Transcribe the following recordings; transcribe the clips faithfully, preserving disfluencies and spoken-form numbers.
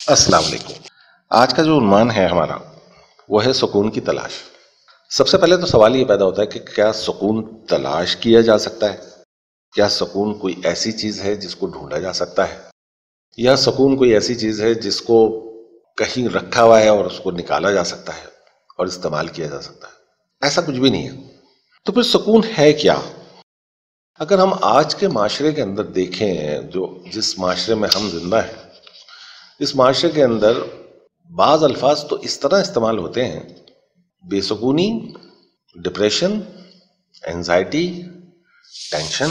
السلام علیکم۔ آج کا جو عنوان ہے ہمارا وہ ہے سکون کی تلاش۔ سب سے پہلے تو سوال یہ پیدا ہوتا ہے کہ کیا سکون تلاش کیا جا سکتا ہے؟ کیا سکون کوئی ایسی چیز ہے جس کو ڈھونڈا جا سکتا ہے، یا سکون کوئی ایسی چیز ہے جس کو کہیں رکھا ہوا ہے اور اس کو نکالا جا سکتا ہے اور استعمال کیا جا سکتا ہے؟ ایسا کچھ بھی نہیں ہے۔ تو پھر سکون ہے کیا؟ اگر ہم آج کے معاشرے کے اندر دیکھیں، جو جس معاشرے میں ہم زندہ ہیں، اس معاشرے کے اندر بعض الفاظ تو اس طرح استعمال ہوتے ہیں، بے سکونی، ڈپریشن، اینزائٹی، ٹینشن،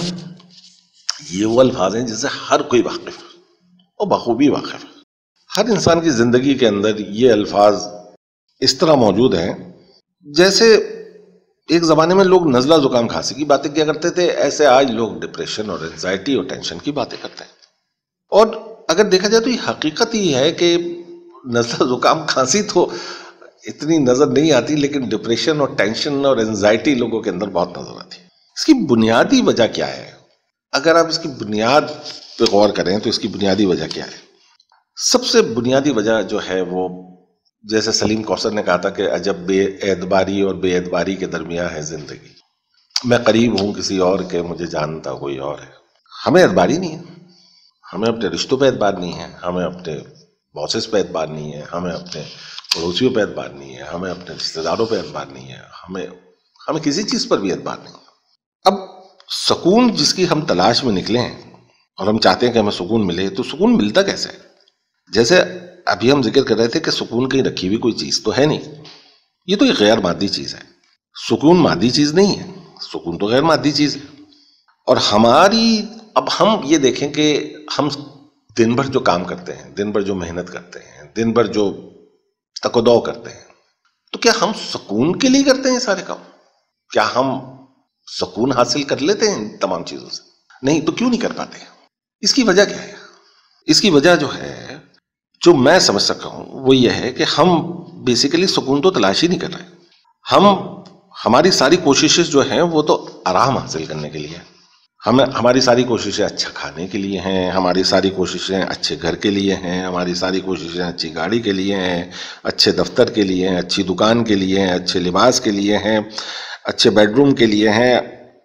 یہ وہ الفاظ ہیں جس سے ہر کوئی واقف ہے اور بخوبی واقف ہے۔ ہر انسان کی زندگی کے اندر یہ الفاظ اس طرح موجود ہیں جیسے ایک زمانے میں لوگ نزلہ زکام کھانسی کی باتیں کیا کرتے تھے، ایسے آج لوگ ڈپریشن اور اینزائٹی اور ٹینشن کی باتیں کرتے ہیں۔ اور اگر دیکھا جائے تو یہ حقیقت ہی ہے کہ نزلہ زکام کھانسی تو اتنی نظر نہیں آتی، لیکن ڈپریشن اور ٹینشن اور اینزائٹی لوگوں کے اندر بہت نظر آتی ہے۔ اس کی بنیادی وجہ کیا ہے؟ اگر آپ اس کی بنیاد پہ غور کریں تو اس کی بنیادی وجہ کیا ہے؟ سب سے بنیادی وجہ جو ہے وہ، جیسے سلیم کوثر نے کہا تھا کہ عجب بے اعتباری اور بے اعتباری کے درمیان ہے زندگی، میں قریب ہوں کسی اور کے، مجھے جانتا کوئی اور ہے۔ ہمیں اعتبار ہی نہیں ہے، ہمیں اپنے رشتوں پہ اعتبار نہیں ہے، ہمیں اپنے باسز پہ اعتبار نہیں ہے، ہمیں اپنے پڑوسیوں پہ اعتبار نہیں ہے، ہمیں اپنے رشتہ داروں پہ اعتبار نہیں ہے، ہمیں ہمیں کسی چیز پر بھی اعتبار نہیں ہے۔ اب سکون جس کی ہم تلاش میں نکلے ہیں اور ہم چاہتے ہیں کہ ہمیں سکون ملے، تو سکون ملتا کیسے ہے؟ جیسے ابھی ہم ذکر کر رہے تھے کہ سکون کہیں رکھی ہوئی کوئی چیز تو ہے نہیں، یہ تو ایک غیر مادی چیز ہے۔ سکون مادی چیز نہیں ہے، سکون تو غیر مادی چیز ہے۔ اور ہماری، اب ہم یہ دیکھیں کہ ہم دن بھر جو کام کرتے ہیں، دن بھر جو محنت کرتے ہیں، دن بھر جو تک و دو کرتے ہیں، تو کیا ہم سکون کے لیے کرتے ہیں یہ سارے کام؟ کیا ہم سکون حاصل کر لیتے ہیں ان تمام چیزوں سے؟ نہیں، تو کیوں نہیں کر پاتے؟ اس کی وجہ کیا ہے؟ اس کی وجہ جو ہے، جو میں سمجھ سکتا ہوں، وہ یہ ہے کہ ہم بیسیکلی سکون تو تلاش ہی نہیں کر رہے۔ ہم ہماری ساری کوششیں جو ہیں وہ تو آرام حاصل کرنے کے لیے ہیں۔ ہمیں ہماری ساری کوششیں اچھا کھانے کے لیے ہیں، ہماری ساری کوششیں اچھے گھر کے لیے ہیں، ہماری ساری کوششیں اچھی گاڑی کے لیے ہیں، اچھے دفتر کے لیے ہیں، اچھی دکان کے لیے ہیں، اچھے لباس کے لیے ہیں، اچھے بیڈ روم کے لیے ہیں،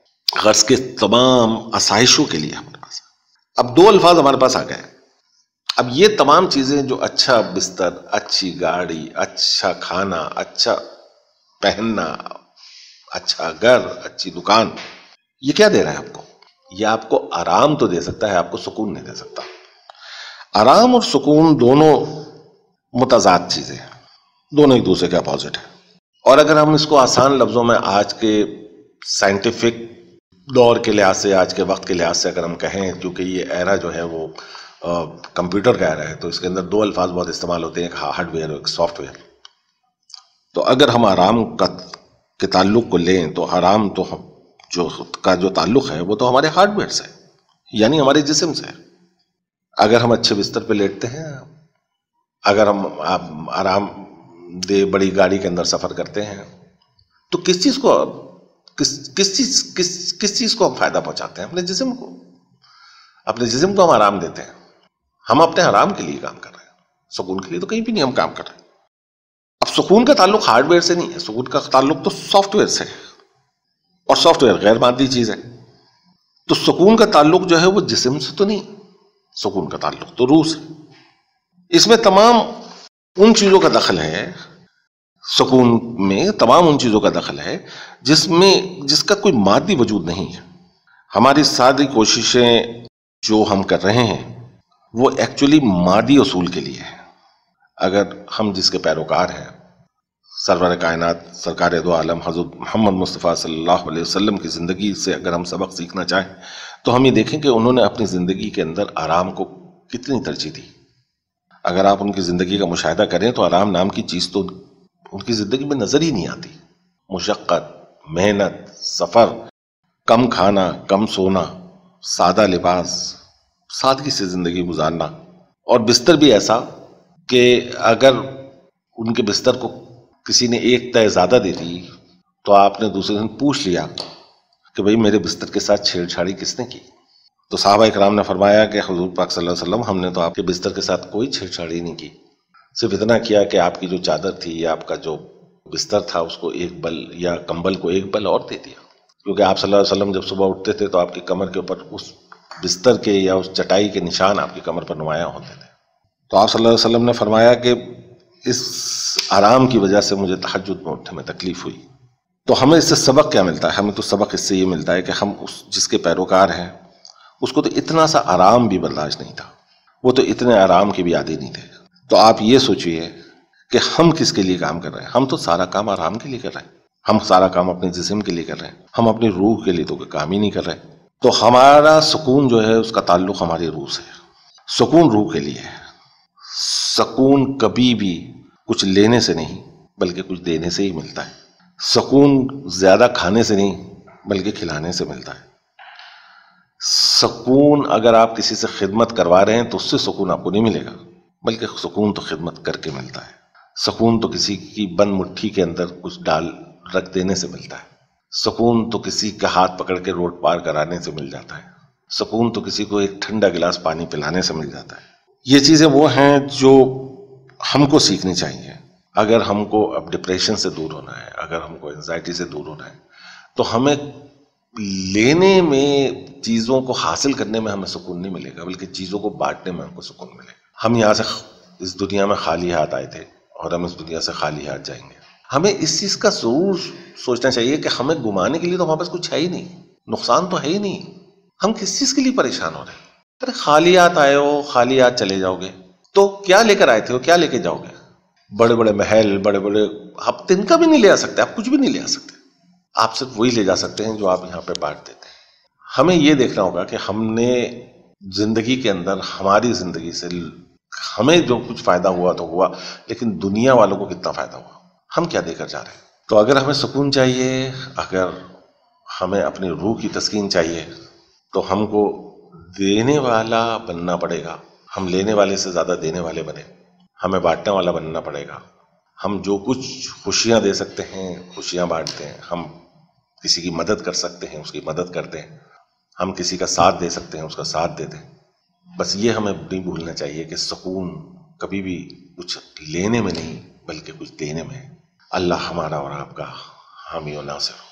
غرض کے تمام آسائشوں کے لیے ہمارے پاس۔ اب دو الفاظ ہمارے پاس آ گئے۔ اب یہ تمام چیزیں، جو اچھا بستر، اچھی گاڑی، اچھا کھانا، اچھا پہننا، اچھا گھر، اچھی دکان، یہ کیا دے رہا ہے آپ کو؟ یہ آپ کو آرام تو دے سکتا ہے، آپ کو سکون نہیں دے سکتا۔ آرام اور سکون دونوں متضاد چیزیں ہیں، دونوں ایک دوسرے کے اپوزٹ ہیں۔ اور اگر ہم اس کو آسان لفظوں میں آج کے سائنٹیفک دور کے لحاظ سے، آج کے وقت کے لحاظ سے اگر ہم کہیں، کیونکہ یہ ایرا جو ہے وہ کمپیوٹر کا ایرا ہے، تو اس کے اندر دو الفاظ بہت استعمال ہوتے ہیں، ایک ہارڈ ویئر اور ایک سافٹ ویئر۔ تو اگر ہم آرام کا کے تعلق کو لیں تو آرام تو جو کا جو تعلق ہے وہ تو ہمارے ہارڈ ویئر سے ہے، یعنی ہمارے جسم سے ہے۔ اگر ہم اچھے بستر پہ لیٹتے ہیں، اگر ہم آرام دہ بڑی گاڑی کے اندر سفر کرتے ہیں، تو کس چیز کو کس کس چیز کس کس چیز کو ہم فائدہ پہنچاتے ہیں؟ اپنے جسم کو۔ اپنے جسم کو ہم آرام دیتے ہیں، ہم اپنے آرام کے لیے کام کر رہے ہیں، سکون کے لیے تو کہیں بھی نہیں ہم کام کر رہے ہیں۔ اب سکون کا تعلق ہارڈ ویئر سے نہیں ہے، سکون کا تعلق تو سافٹ ویئر سے ہے، اور سافٹ ویئر غیر مادی چیز ہے۔ تو سکون کا تعلق جو ہے وہ جسم سے تو نہیں، سکون کا تعلق تو روح سے۔ اس میں تمام ان چیزوں کا دخل ہے، سکون میں تمام ان چیزوں کا دخل ہے جس میں جس کا کوئی مادی وجود نہیں ہے۔ ہماری ساری کوششیں جو ہم کر رہے ہیں وہ ایکچولی مادی اصول کے لیے ہے۔ اگر ہم جس کے پیروکار ہیں، سرور کائنات سرکار دو عالم حضرت محمد مصطفیٰ صلی اللہ علیہ وسلم کی زندگی سے اگر ہم سبق سیکھنا چاہیں تو ہم یہ دیکھیں کہ انہوں نے اپنی زندگی کے اندر آرام کو کتنی ترجیح دی۔ اگر آپ ان کی زندگی کا مشاہدہ کریں تو آرام نام کی چیز تو ان کی زندگی میں نظر ہی نہیں آتی۔ مشقت، محنت، سفر، کم کھانا، کم سونا، سادہ لباس، سادگی سے زندگی گزارنا، اور بستر بھی ایسا کہ اگر ان کے بستر کو کسی نے ایک تہ زیادہ دے دی تو آپ نے دوسرے دن پوچھ لیا کہ بھئی میرے بستر کے ساتھ چھیڑ چھاڑی کس نے کی؟ تو صحابہ اکرام نے فرمایا کہ حضور پاک صلی اللہ علیہ وسلم ہم نے تو آپ کے بستر کے ساتھ کوئی چھیڑ چھاڑی نہیں کی، صرف اتنا کیا کہ آپ کی جو چادر تھی یا آپ کا جو بستر تھا اس کو ایک بل یا کمبل کو ایک بل اور دے دیا، کیونکہ آپ صلی اللہ علیہ وسلم جب صبح اٹھتے تھے تو آپ کی کمر کے اوپر اس بستر کے یا اس چٹائی کے نشان آپ کی کمر پر نمایاں ہوتے تھے۔ تو آپ صلی اللہ علیہ وسلم نے فرمایا کہ اس آرام کی وجہ سے مجھے تہجد میں اٹھنے میں تکلیف ہوئی۔ تو ہمیں اس سے سبق کیا ملتا ہے؟ ہمیں تو سبق اس سے یہ ملتا ہے کہ ہم اس جس کے پیروکار ہیں اس کو تو اتنا سا آرام بھی برداشت نہیں تھا، وہ تو اتنے آرام کے بھی عادی نہیں تھے۔ تو آپ یہ سوچئے کہ ہم کس کے لیے کام کر رہے ہیں؟ ہم تو سارا کام آرام کے لیے کر رہے ہیں، ہم سارا کام اپنے جسم کے لیے کر رہے ہیں، ہم اپنی روح کے لیے تو کوئی کام ہی نہیں کر رہے۔ تو ہمارا سکون جو ہے اس کا تعلق ہماری روح سے ہے۔ سکون روح کے لیے ہے۔ سکون کبھی بھی کچھ لینے سے نہیں بلکہ کچھ دینے سے ہی ملتا ہے۔ سکون زیادہ کھانے سے نہیں بلکہ کھلانے سے ملتا ہے۔ سکون اگر آپ کسی سے خدمت کروا رہے ہیں تو اس سے سکون آپ کو نہیں ملے گا، بلکہ سکون تو خدمت کر کے ملتا ہے۔ سکون تو کسی کی بند مٹھی کے اندر کچھ ڈال رکھ دینے سے ملتا ہے۔ سکون تو کسی کا ہاتھ پکڑ کے روڈ پار کرانے سے مل جاتا ہے۔ سکون تو کسی کو ایک ٹھنڈا گلاس پانی پلانے سے مل جاتا ہے۔ یہ چیزیں وہ ہیں جو ہم کو سیکھنی چاہیے اگر ہم کو اب ڈپریشن سے دور ہونا ہے، اگر ہم کو انزائٹی سے دور ہونا ہے، تو ہمیں لینے میں، چیزوں کو حاصل کرنے میں ہمیں سکون نہیں ملے گا، بلکہ چیزوں کو بانٹنے میں ہم کو سکون ملے گا۔ ہم یہاں سے اس دنیا میں خالی ہاتھ آئے تھے اور ہم اس دنیا سے خالی ہاتھ جائیں گے۔ ہمیں اس چیز کا ضرور سوچنا چاہیے کہ ہمیں گمانے کے لیے تو ہمارے پاس کچھ ہے ہی نہیں، نقصان تو ہے ہی نہیں، ہم کس چیز کے لیے پریشان ہو رہے ہیں؟ ارے خالی ہاتھ آئے ہو، خالی ہاتھ چلے جاؤ گے تو کیا لے کر آئے تھے ہو، کیا لے کے جاؤ گے؟ بڑے بڑے محل، بڑے بڑے، آپ تن کا بھی نہیں لے آ سکتے، آپ کچھ بھی نہیں لے آ سکتے، آپ صرف وہی لے جا سکتے ہیں جو آپ یہاں پہ بانٹ دیتے ہیں۔ ہمیں یہ دیکھنا ہوگا کہ ہم نے زندگی کے اندر، ہماری زندگی سے ہمیں جو کچھ فائدہ ہوا تو ہوا، لیکن دنیا والوں کو کتنا فائدہ ہوا، ہم کیا دے کر جا رہے ہیں؟ تو اگر ہمیں سکون چاہیے، اگر ہمیں اپنی روح کی تسکین چاہیے، تو ہم کو دینے والا بننا پڑے گا۔ ہم لینے والے سے زیادہ دینے والے بنے، ہمیں بانٹنے والا بننا پڑے گا۔ ہم جو کچھ خوشیاں دے سکتے ہیں خوشیاں بانٹتے ہیں، ہم کسی کی مدد کر سکتے ہیں اس کی مدد کرتے ہیں، ہم کسی کا ساتھ دے سکتے ہیں اس کا ساتھ دیتے ہیں۔ بس یہ ہمیں نہیں بھولنا چاہیے کہ سکون کبھی بھی کچھ لینے میں نہیں بلکہ کچھ دینے میں ہے۔ اللہ ہمارا اور آپ کا حامی و ناصر ہو۔